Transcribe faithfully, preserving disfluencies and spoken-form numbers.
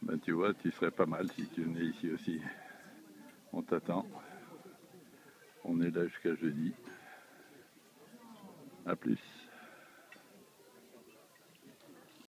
Ben tu vois, tu serais pas mal si tu venais ici aussi. On t'attend. On est là jusqu'à jeudi. A plus.